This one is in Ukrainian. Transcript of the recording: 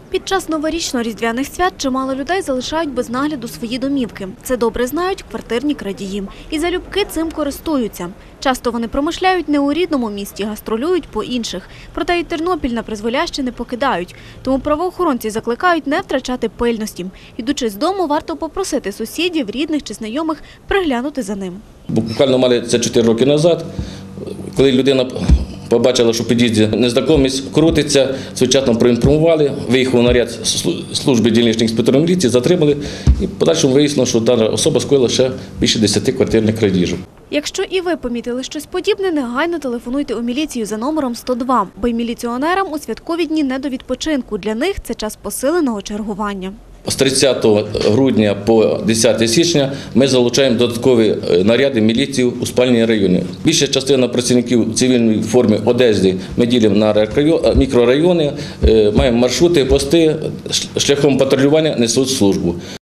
Під час новорічно-різдвяних свят чимало людей залишають без нагляду свої домівки. Це добре знають квартирні крадії. І залюбки цим користуються. Часто вони промишляють не у рідному місті, гастролюють по інших. Проте і Тернопіль на призволяще не покидають. Тому правоохоронці закликають не втрачати пильності. Ідучи з дому, варто попросити сусідів, рідних чи знайомих приглянути за ним. Буквально мали це 4 роки назад, коли людина побачила, що в під'їзді незнайомець крутиться, своєчасно проінформували, виїхав наряд служби дільничної інспекторної міліції, затримали і в подальшому вияснило, що дана особа скоїла ще більше 10 квартирних крадіжок. Якщо і ви помітили щось подібне, негайно телефонуйте у міліцію за номером 102, бо й міліціонерам у святкові дні не до відпочинку. Для них це час посиленого чергування. З 30 грудня по 10 січня ми залучаємо додаткові наряди міліції у спальні районі. Більша частина працівників в цивільній формі одежі ми ділимо на мікрорайони, маємо маршрути, пости, шляхом патрулювання несуть службу.